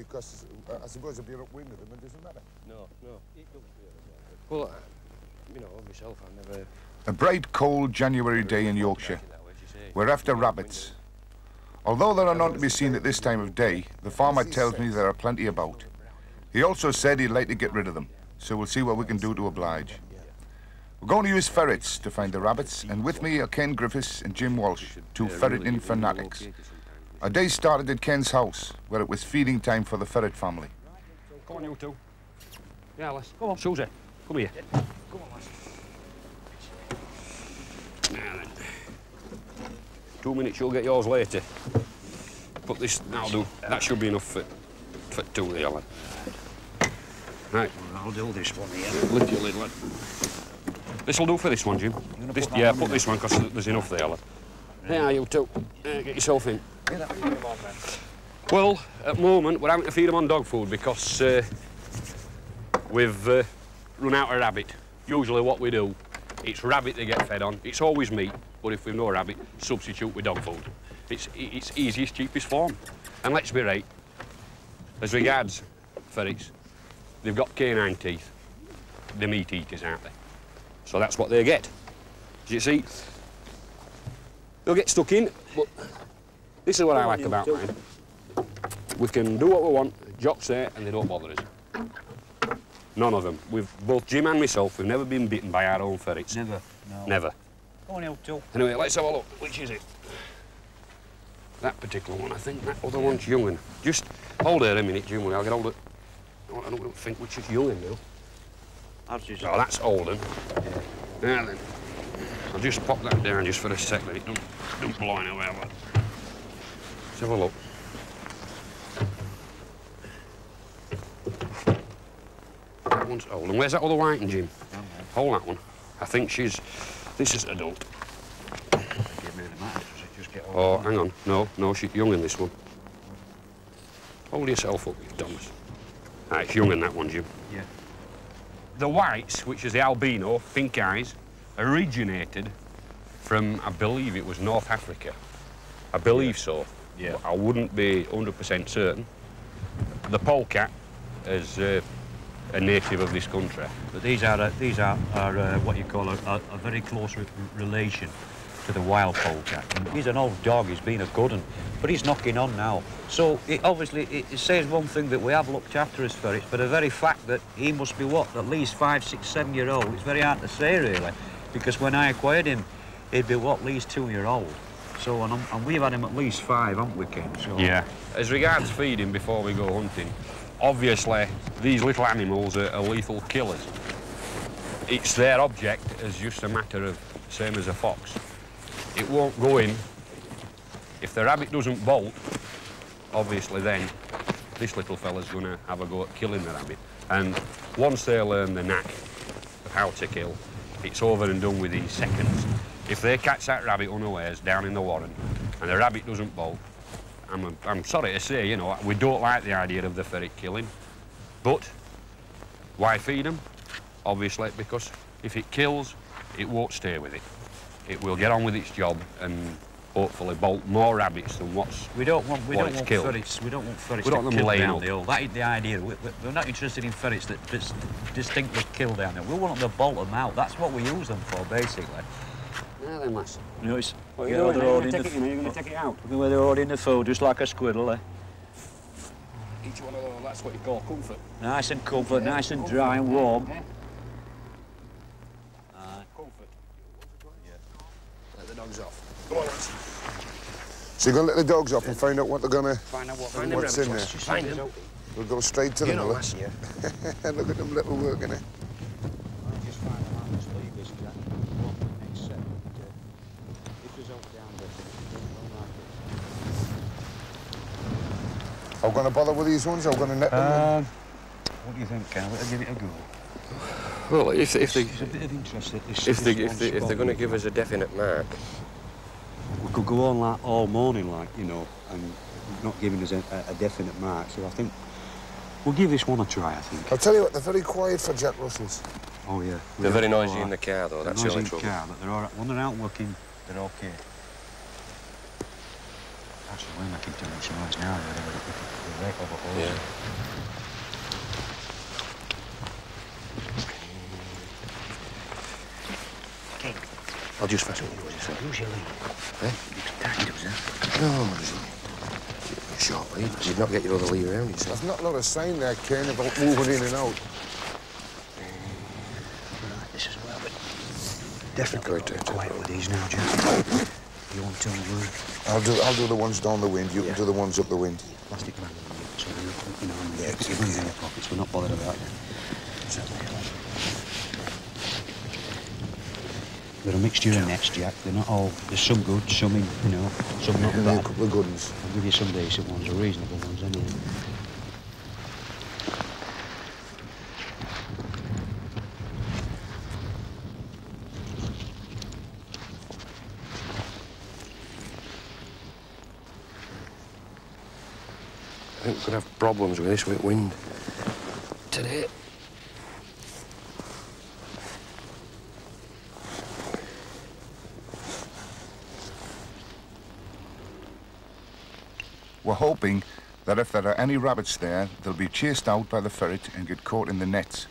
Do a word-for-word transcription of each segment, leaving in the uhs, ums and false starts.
because uh, I suppose if you're upwind of them, it doesn't matter. No, no. Well, uh, you know, myself, I never... A bright, cold January day in Yorkshire. We're after rabbits. Although there are none to be seen at this time of day, the farmer tells me there are plenty about. He also said he'd like to get rid of them, so we'll see what we can do to oblige. We're going to use ferrets to find the rabbits, and with me are Ken Griffiths and Jim Walsh, two ferreting fanatics. Our day started at Ken's house, where it was feeding time for the ferret family. Come on, you two. Yeah, let's... Come on, Susie. Come here. Come on, lads. Now then. Two minutes, you'll get yours later. Put this... That'll do. That should be enough for, for two there, lad. Right. I'll do this one here. Lift your lid, lad. This'll do for this one, Jim. This, put yeah, put this one, because there's enough there, lad. Yeah, you two. Uh, get yourself in. Well, at the moment, we're having to feed them on dog food because uh, we've uh, run out of rabbit. Usually what we do, it's rabbit they get fed on. It's always meat, but if we've no rabbit, substitute with dog food. It's, it's easiest, cheapest form. And let's be right, as regards ferrets, they've got canine teeth. They're meat eaters, aren't they? So that's what they get. As you see, they'll get stuck in, but this is what I like about mine. We can do what we want, jocks there, and they don't bother us. None of them. We've, both Jim and myself, we've never been bitten by our own ferrets. Never, no. Never. Go on, you two. Anyway, let's have a look. Which is it? That particular one, I think. That other one's young'un. Just hold her a minute, Jim. I'll get hold of... I don't think which is young'un now. That's just... Oh, that's olden. Yeah. Now then, I'll just pop that down just for a sec, that it don't, don't blow anywhere. Lad. Let's have a look. That one's old. And where's that other white one, Jim? Okay. Hold that one. I think she's... This is adult. Give me the match. Just get Oh, hang on. No, no, she's young in this one. Hold yourself up, Thomas. Ah, it's young in that one, Jim. Yeah. The whites, which is the albino, pink eyes, originated from, I believe it was North Africa. I believe yeah. so. Yeah. But I wouldn't be one hundred percent certain. The polecat is uh, a native of this country. But these are uh, these are, are uh, what you call a, a, a very close re relation to the wild polecat. And he's an old dog. He's been a good one, but he's knocking on now. So it, obviously it, it says one thing that we have looked after his ferrets, but the very fact that he must be what, at least five, six, seven year old. It's very hard to say really, because when I acquired him, he'd be what, at least two year old. So, and, and we've had him at least five, haven't we, Ken? So, yeah. As regards feeding before we go hunting, obviously, these little animals are, are lethal killers. It's their object as just a matter of, same as a fox. It won't go in. If the rabbit doesn't bolt, obviously then, this little fella's gonna have a go at killing the rabbit. And once they learn the knack of how to kill, it's over and done within seconds. If they catch that rabbit unawares down in the warren and the rabbit doesn't bolt, I'm, I'm sorry to say, you know, we don't like the idea of the ferret killing. But why feed them? Obviously, because if it kills, it won't stay with it. It will get on with its job and hopefully bolt more rabbits than what's We don't want we what don't want killed. ferrets. We don't want ferrets we don't to want them kill laying down up. the hole. That is the idea. We, we, we're not interested in ferrets that dis distinctly kill down there. We want them to bolt them out. That's what we use them for, basically. Now then, lass. You know, it's, What are you you know, doing? they're Are all you in going the to take it in? Are you going to take it out? Look where they're all in the food, just like a squirrel, eh? Each one of those, that's what you call comfort. Nice and comfort, nice and dry and warm. Yeah. Uh, Comfort. Yeah. Let the dogs off. Come on, lads. So you're going to let the dogs off and find out what they're going to... Find out what Find what's in there. Find them. We'll go straight to You them, know, will lass, yeah. Look at them little working it. I'll just find them out, just leave this, Jack. One next set. If there's out down there, Are we going to bother with these ones? Are we going to net them? Um, what do you think, Ken? I'll give it a go. Well, if, if they... There's a bit of interest at this. If, they, this if, they, if they're going to give us a definite mark, we could go on like all morning, like, you know, and not giving us a, a definite mark. So I think we'll give this one a try, I think. I'll tell you what, they're very quiet for Jack Russells. Oh, yeah. they're very noisy all in the car, though. That's the noisy only in the trouble. car, but they're all right. When they're out working, they're okay. Actually, we're making too much noise now, really, but we're right over all. Yeah. Okay. I'll just fasten yours, you say. Usually. Eh? It's tight, does it? No, short lead. You'd not get your other lead around, you say. There's not a lot of sign there, Ken, about moving in and out. Right, this is well, but definitely Good, got good. quiet with these now, Jack. You want to work? I'll do, I'll do the ones down the wind. You Yeah. can do the ones up the wind. Plastic bag, so you you know, Yeah, put your money in your pockets. We're not bothered about that. They're a mixture of nets, Jack. They're not all. There's some good, some in, you know, some not And then a bad. couple of good ones. I'll give you some decent ones, or reasonable ones, anyway. I think we're going to have problems with this with wind today. We're hoping that if there are any rabbits there, they'll be chased out by the ferret and get caught in the nets.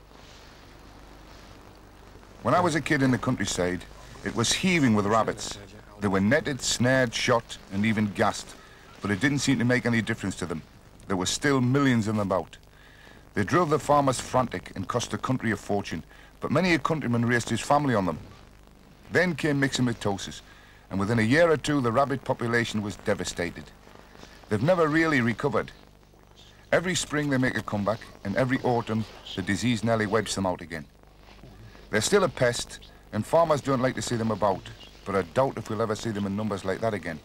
When I was a kid in the countryside, it was heaving with rabbits. They were netted, snared, shot, and even gassed, but it didn't seem to make any difference to them. There were still millions of them about. They drove the farmers frantic and cost the country a fortune, but many a countryman raised his family on them. Then came myxomatosis, and within a year or two, the rabbit population was devastated. They've never really recovered. Every spring they make a comeback, and every autumn the disease nearly wipes them out again. They're still a pest, and farmers don't like to see them about, but I doubt if we'll ever see them in numbers like that again.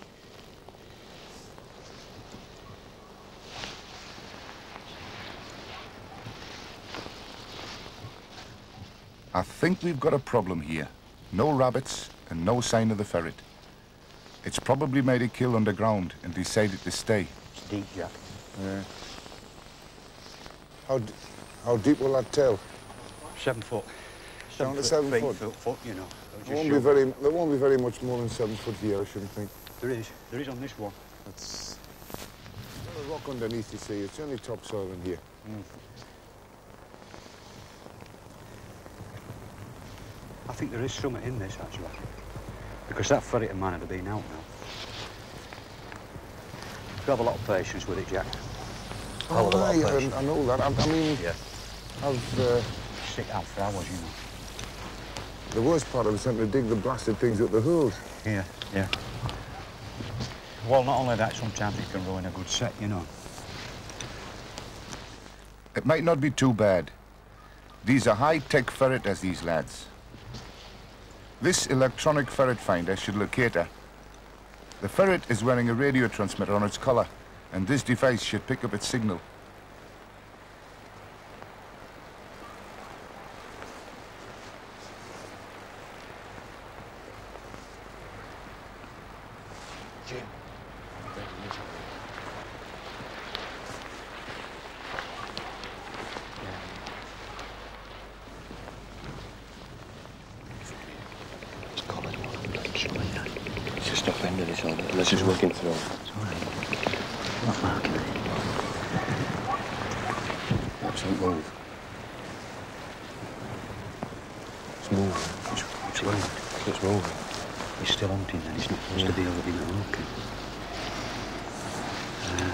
I think we've got a problem here. No rabbits and no sign of the ferret. It's probably made a kill underground and decided to stay. It's deep, Jack. Yeah. How, d how deep will that tell? Seven foot. Down to seven feet, foot? foot, foot, you know. There won't, be very, there won't be very much more than seven foot here, I shouldn't think. There is. There is on this one. It's there's a rock underneath, you see. It's only topsoil in here. Mm. I think there is something in this, actually. Because that ferret of mine would have been out now. You have a lot of patience with it, Jack. Oh, a lot of I, patience. I know that. I, I mean, Yeah. I've, uh, Sit out for hours, you know. the worst part of it is having to dig the blasted things up the holes. Yeah, yeah. Well, not only that, sometimes it can ruin a good set, you know. It might not be too bad. These are high-tech ferreters, these lads. This electronic ferret finder should locate her. The ferret is wearing a radio transmitter on its collar, and this device should pick up its signal. Jim. It's collared one. It's just not bending it on it, unless it's working through. It's all right. Not marking it. Don't move. It's moving. It's, it's moving. It's moving. He's still hunting then. He's not supposed to be over him and looking. Uh,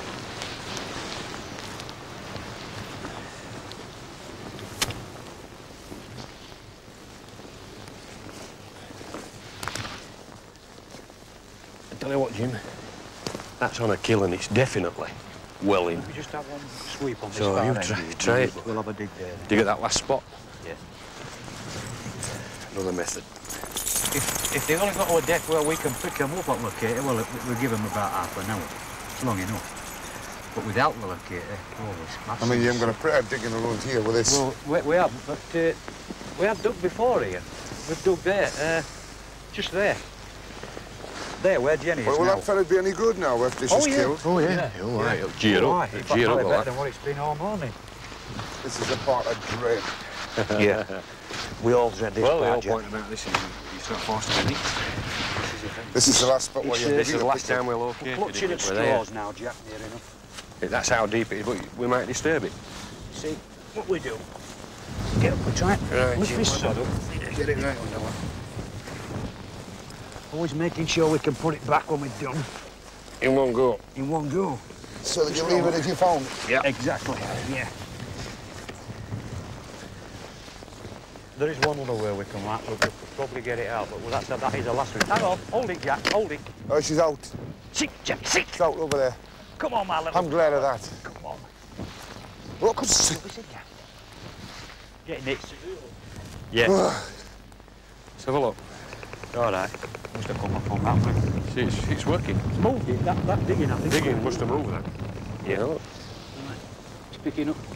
I tell you what, Jim. That's on a kill and it's definitely well in. we just have one sweep on this So far you end, try- we'll- try it. We'll have a dig there. Do you get that last spot? Yeah. Another method. If, if they've only got to a depth where we can pick them up at locator, well, it- we'll give them about half an hour. It's long enough. But without the locator, oh, it's I mean, you haven't got a prayer digging around here with this. Well, we, we have, but uh, we have dug before here. We've dug there, uh, just there. There, where Jenny is well, will now. that ferret be any good now if this Oh, is yeah. killed? Oh, yeah. Yeah. All right. It'll gear Why? up. In It'll fact, gear up probably all better that. than what it's been all morning. This is the part I dread. Yeah. We all dread this Well, the part, whole Jack. point about this is you start forcing it. This is the thing. This is the last spot where It's, you're uh, this is digging the a last picture. time we located Clutching it. at We're there. straws now, Jack, near enough. That's how deep it is, but we might disturb it. See, what we do, get up and try it. Right, Lift Jim, this what's sod that up. Get it right under one. Always making sure we can put it back when we're done, In one go. in one go. So that you leave it as you found it. Yeah. Exactly, yeah. There is one other way we can like, but we'll probably get it out, but well, that's, that is the last one. Hang on, hold it, Jack, hold it. Oh, she's out. Sit, Jack, sit. She's out over there. Come on, my little... I'm glad of that. Come on. Look, What is it, Jack? Getting it. Yeah. Let's have a look. All right. Must have come up on that one. See, it's, it's working. It's moved it, that, that digging, I think. Digging must have moved that. Yeah. Look. It's picking up.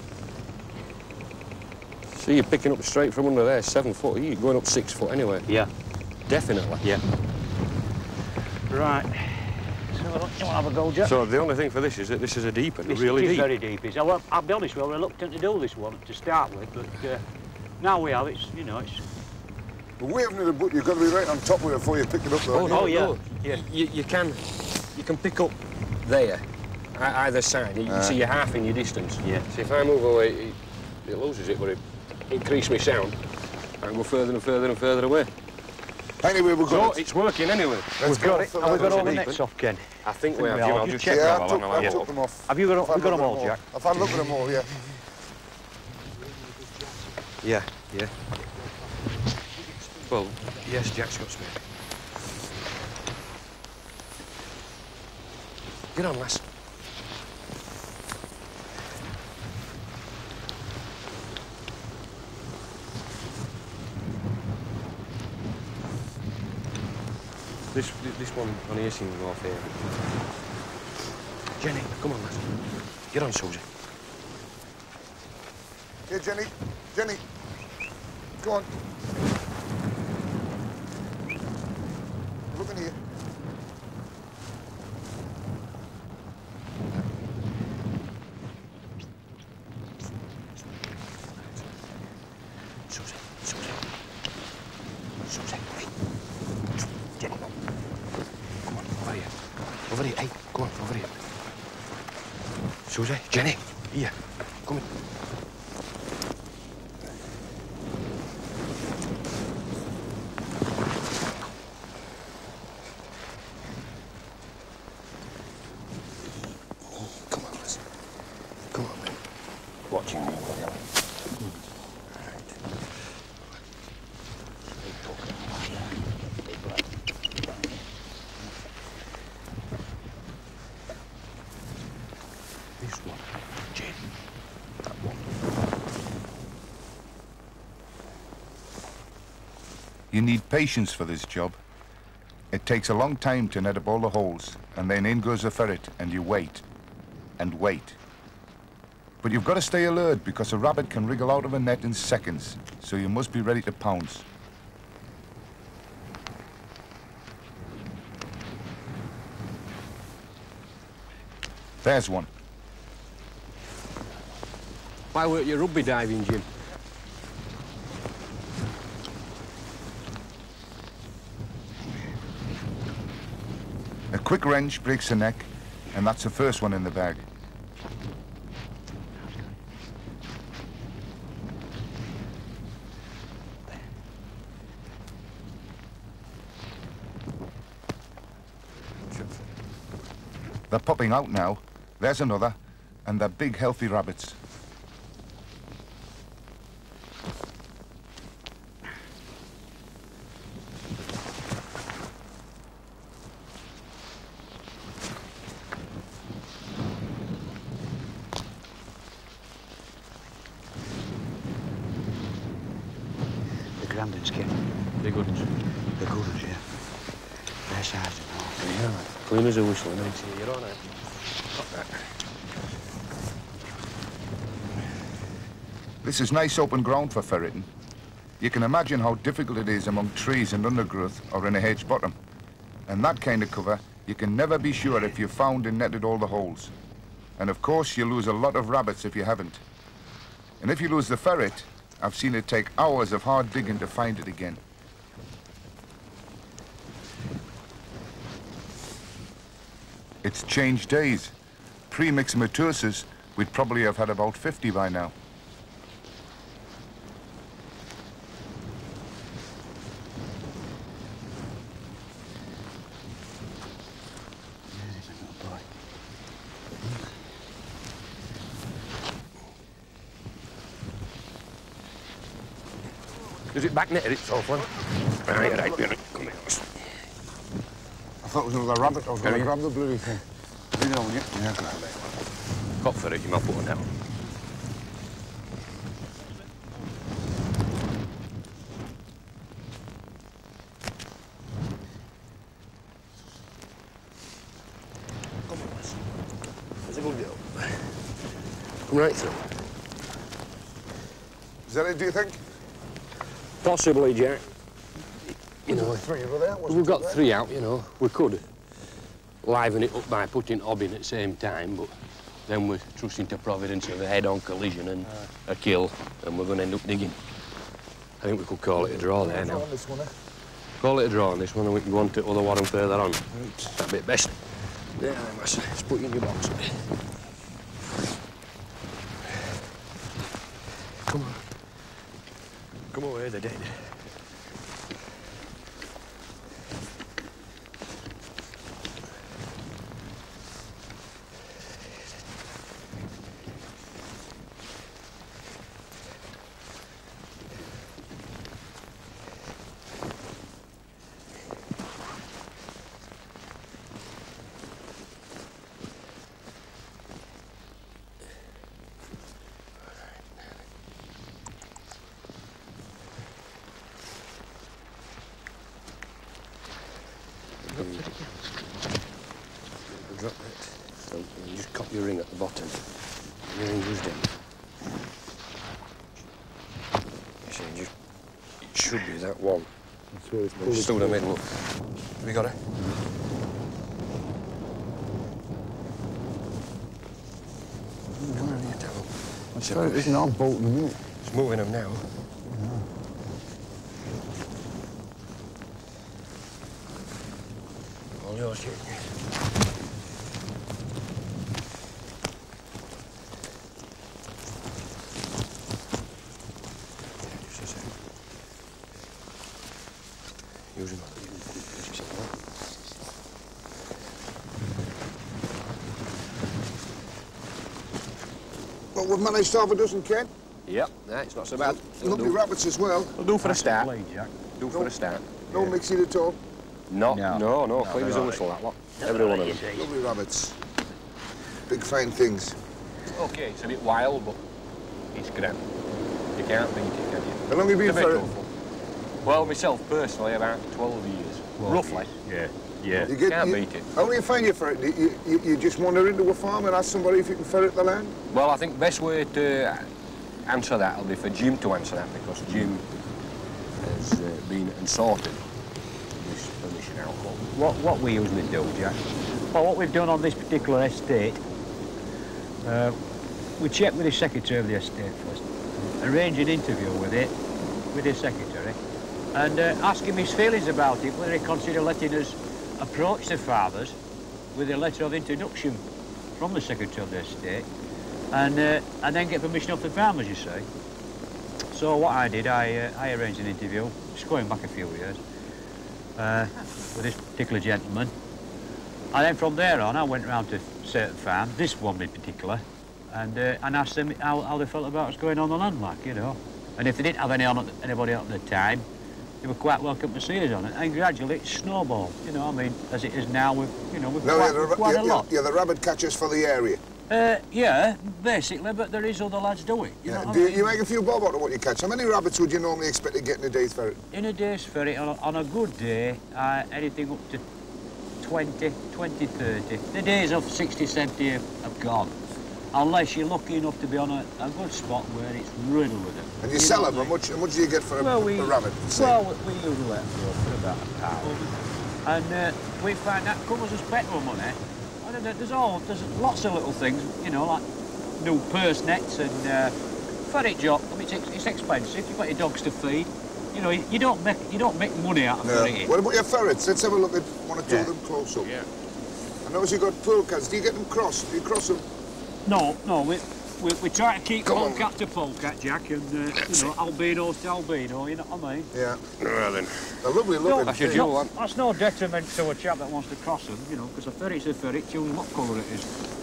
See, you're picking up straight from under there, seven foot. You're going up six foot anyway. Yeah. Definitely. Yeah. Right. So, you want to have a go, Jack? So the only thing for this is that this is a deep one, It's, really it is deep. very deep. It's, I'll, I'll be honest, we were reluctant to do this one to start with, but uh, now we have, it's, you know, it's... But we haven't in the book. You've got to be right on top of it before you pick it up, though. Oh, haven't no, Oh, yeah. no. Yeah. You, you can, you can pick up there, e- either side. You, Uh. see, you're half in your distance. Yeah. See, if I move away, it, it loses it, but it increases my sound. I can go further and further and further away. you? Anyway, we're So going to... it's working anyway. Let's We've got it. fill Have we that got all up. the deep, nets eh? off, Ken? I think Think we have. we Jim, are. I'll Just just check check Yeah, that I while took, I'm I having a took look. them off. Have you got, I've you had got a them look all, at Jack? I've had a look at them all, yeah. Yeah, yeah. Well, yes, Jack's got spare. Get on, lass. This this one on here seems more fair. Jenny, come on, lass. Get on, Susie. Here, Jenny. Jenny. Go on. Look in here. Susie, Susie. Susie, hey. Jenny. Come on, over here. Over here, hey. Come on, over here. Susie, Jenny, here. Come in. Come on, listen. Come on, man. Watching me. This one, Jane. That one. You need patience for this job. It takes a long time to net up all the holes, and then in goes the ferret, and you wait, and wait. But you've got to stay alert, because a rabbit can wriggle out of a net in seconds, so you must be ready to pounce. There's one. Why weren't you rugby diving, Jim? A quick wrench breaks the neck, and that's the first one in the bag. They're popping out now. There's another, and they're big, healthy rabbits. The Grandins, Ken. They're good. The good ones, yeah. Their size and all. Yeah, clean as a whistle, mate. You're all right. This is nice open ground for ferreting. You can imagine how difficult it is among trees and undergrowth or in a hedge bottom. And that kind of cover, you can never be sure if you've found and netted all the holes. And of course, you lose a lot of rabbits if you haven't. And if you lose the ferret, I've seen it take hours of hard digging to find it again. It's changed days. Pre-myxomatosis, we'd probably have had about fifty by now. Is it back netted, it's awful? Right, right, right. Come here. I thought it was another rabbit. I was going to grab the bloody thing. You know, yeah. Yeah, grab it. Cop for it, you might put one down. Come on, lass. That's a good deal. Come right through. Is that it, do you think? Possibly, Jack. You know, Three over there. we've got three out, you know. We could liven it up by putting Hob in at the same time, but then we're trusting to Providence of a head-on collision and a kill, and we're going to end up digging. I think we could call it a draw there now. This one, eh? Call it a draw on this one, and we can go on to other one further on. That'd be best. There, Master. Let's put it in your box. Come on. Come away, they're dead. Drop it. So you just cop your ring at the bottom. Your ring goes down. You see, just, it should be that one. That's where it's Just through the middle. Have you got it? Come on, here, Devil. That's right, isn't it? I'm bolting them, isn't it? It's moving them now. All yours, Jake. Just a second. Use him. Just a second. Well, we've managed to have a dozen, Ken. Yep, nah, it's not so bad. Lovely rabbits as well. We'll do for a start. Blade, Jack. Do for a start. No mixing at all. No, No. no, no, No, clean as a they're whistle, that lot. Every one of them. Lovely rabbits. Big fine things. Okay, it's a bit wild, but it's grand. You can't beat it, can you? How long have you It's been a bit ferreting? awful. Well, myself personally, about twelve years, roughly. Yeah, yeah. You get, Can't you, beat it. How do you find your ferret? You, you, you just wander into a farm and ask somebody if you can ferret the land? Well, I think the best way to answer that will be for Jim to answer that, because Jim has uh, been and sorted this permission outcome. What, what we usually do, Jack, well, what we've done on this particular estate, uh, we check with the secretary of the estate first, arrange an interview with it, with his secretary, and uh, ask him his feelings about it, whether he consider letting us approach the fathers with a letter of introduction from the secretary of the estate, and uh, and then get permission off the farmers, you see. So what I did, I uh, I arranged an interview, just going back a few years, uh, with this particular gentleman. And then from there on, I went round to certain farms, this one in particular, and uh, and asked them how, how they felt about what's going on the land, like, you know. And if they didn't have any on at the, anybody on at the time, they were quite welcome to see us on it. And gradually it snowballed, you know. I mean, as it is now, we've you know we've No, quite, you're, the, quite you're, a lot. you're the rabbit catchers for the area. Uh, yeah, basically, but there is other lads doing. You know Yeah. what Do I you, mean? you make a few bob out of what you catch? How many rabbits would you normally expect to get in a day's ferret? In a day's ferret, on a, on a good day, uh, anything up to twenty, twenty, thirty. The days of sixty, seventy are, are gone. Unless you're lucky enough to be on a, a good spot where it's riddled with them. And you, You sell know them? what How I much, how much do you get for a, Well, we, a rabbit? Say. well, we, we usually let them go for about a pound. And uh, we find that covers us petrol money. I don't know, there's all, there's lots of little things, you know, like new purse nets and uh, ferret job. I mean, it's, it's expensive. You've got your dogs to feed. You know, you, you don't make you don't make money out of No. ferreting. What about your ferrets? Let's have a look at one or two Yeah. of them close up. Yeah. I notice you got polecats. Do you get them crossed? Do you cross them? No, no, we, we, we try to keep Come on. polecat to polecat, Jack, and, uh, you know, albino to albino, you know what I mean? Yeah. Well then. They're lovely No, looking. that's your thing. jewel, one. That's no detriment to a chap that wants to cross them, you know, because a ferret's a ferret, tell them what colour it is.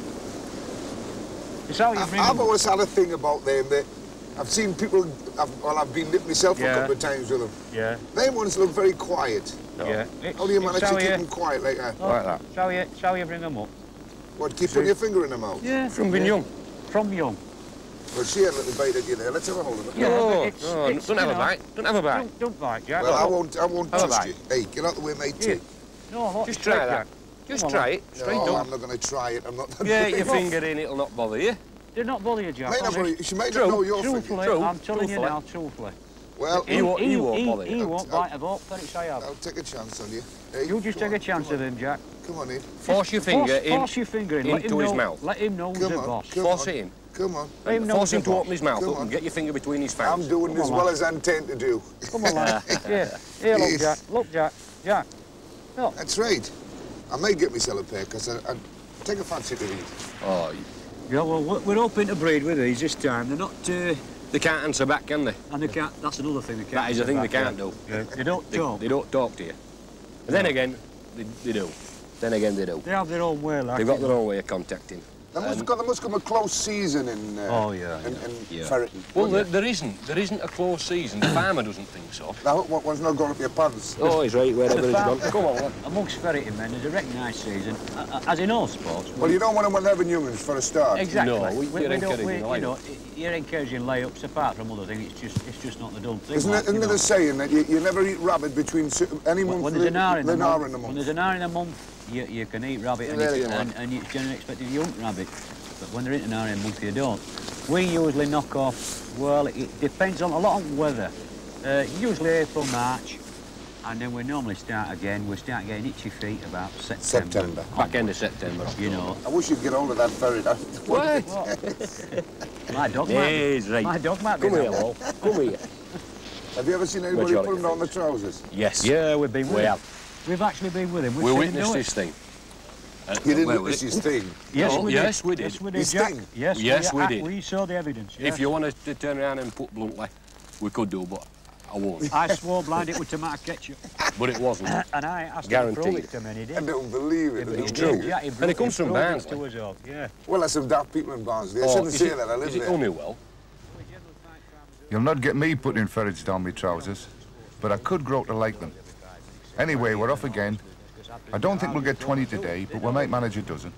It's how you I've, bring I've them. always had a thing about them that I've seen people, I've, well, I've been nipped myself Yeah. a couple of times with them. Yeah, Them ones look very quiet. yeah. It's, How do you it's manage how to keep you- them quiet like that? oh, Like that. It's how you, it's how you bring them up. What, keep putting your finger in their mouth? Yeah. From being young. From young. Well, she had a little bite at you there. Let's have a hold of it. Yeah, no, but it's- no, it's, don't you have a know, bite. Don't have a bite. Don't, don't bite, Jack. Well, I won't, I won't Have a trust bite. you. Hey, get out the way, mate. Here. No, look, Just straight, try that. Jack. Just Come on, try lad. it. Straight No, up. I'm not going to try it. I'm not. Yeah, your finger in, it'll not bother you. They're not bother you, Jack. May not honest. worry, she may True. not know your finger. Truthfully, True. I'm telling you Truthfully. now, truthfully. Well, He won't- he won't bother He, you. won't I'll- bite of all ferrets I have. I'll take a chance on you. Hey, You just come take a on, chance come of on. him, Jack. Come on in. Force your finger force, in. Force your finger in. Let into him his know, mouth. Let him know who's Come the on, boss. come Force on. it in. Come on. Let him know Force who's him the to boss. open his mouth Come up on. and get your finger between his I'm fangs. doing Come as on, well lad. as I intend to do. Come on, lad. Yeah. Here, look, Yes. Jack. Look, Jack. Jack. Look. That's right. I may get myself a pair because I, I take a fancy to these. Oh, Yeah, well, we're we're hoping to breed with these this time. They're not, uh, they can't answer back, can they? and they can't, that's another thing they can't. That is a do thing they back, can't yeah. do. Yeah. They don't They, talk. they don't talk to you. And then again, they, they do. Then again, they do. They have their own way, like. They've got their own way of contacting. There must, there must come a close season in, uh, Oh, yeah, in, yeah. in Yeah. ferreting. Well, there, there isn't. There isn't a close season. The farmer doesn't think so. Now, what one's not going up your pants? Oh, he's right wherever he's Farm- gone. Come on, lad. Amongst ferreting men, there's a recognised season, uh, uh, as in all sports. Well, you don't want them eleven humans for a start. Exactly. No, we- you're don't- encouraging we- you layups. know, you're encouraging layups apart from other things. It's just, it's just not the done thing. Isn't like, it, isn't you it know. a saying that you, you never eat rabbit between si- any When, month when there's an hour in the an month, hour in the when month? there's an hour in a month, you, you can eat rabbit, and, There it's, you go, and, and it's generally expected you hunt rabbit. But when there isn't an hour in a month, you don't. We usually knock off. Well, it depends on a lot of weather. Uh, usually April, March, and then we normally start again. We start getting itchy feet about September. September. Back end of September. You know. I wish you'd get hold of that ferret. What? My dog Yeah, might. Be, he's right. my dog might be. Come here, that way. Lol. Come here. Have you ever seen anybody Majority put them down the things. trousers? Yes. Yeah, we've been with We him. have. We've actually been with him. We've We seen him witnessed do it. this thing. Uh, You didn't well, witness it- his thing. Yes, No, we yes, did. we did. Yes, we did, His Jack. thing? Yes, Yes, we ah, did. We saw the evidence. If yes. you want to turn around and put bluntly, we could do, but I won't. I swore blind it with tomato ketchup, But it wasn't. and I asked him to prove Guaranteed. it to me, and he I did. don't believe it. He It's did, true. Yeah, he And brought- it comes he from proved Barnsley. to us all, yeah. Well, that's some daft people in Barnsley. I Oh, shouldn't is say it- that. I live is it there. Honeywell? You'll not get me putting ferrets down my trousers, but I could grow to like them. Anyway, we're off again. I don't think we'll get twenty today, but we might manage a dozen.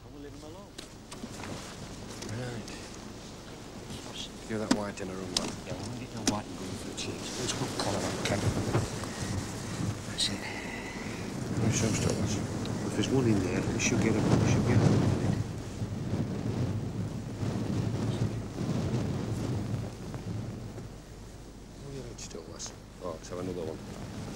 Give that white in a room, lad. Yeah, we'll get no white and green for the cheese. Let's put colour on, Ken. That's it. Where's some strawberries? If there's one in there, we should get a, we should get a Oh, yeah, it's still less. Oh, let's have another one.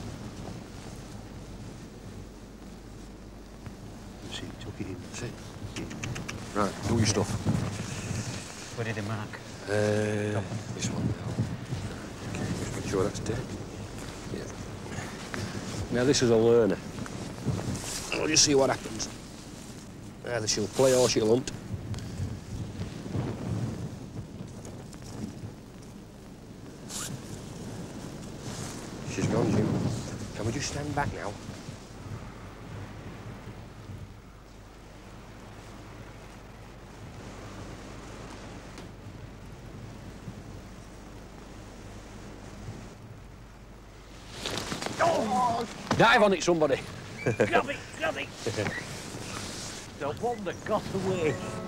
See, took it in. That's it. Right, do your stuff. Where did they mark? Uh, this one. Okay, just make sure that's dead. Yeah. Now this is a learner. We'll just see what happens. Either she'll play or she'll hunt. She's gone, Jim. Can we just stand back now? Dive on it, somebody. Grab it, grab it! The one that got away.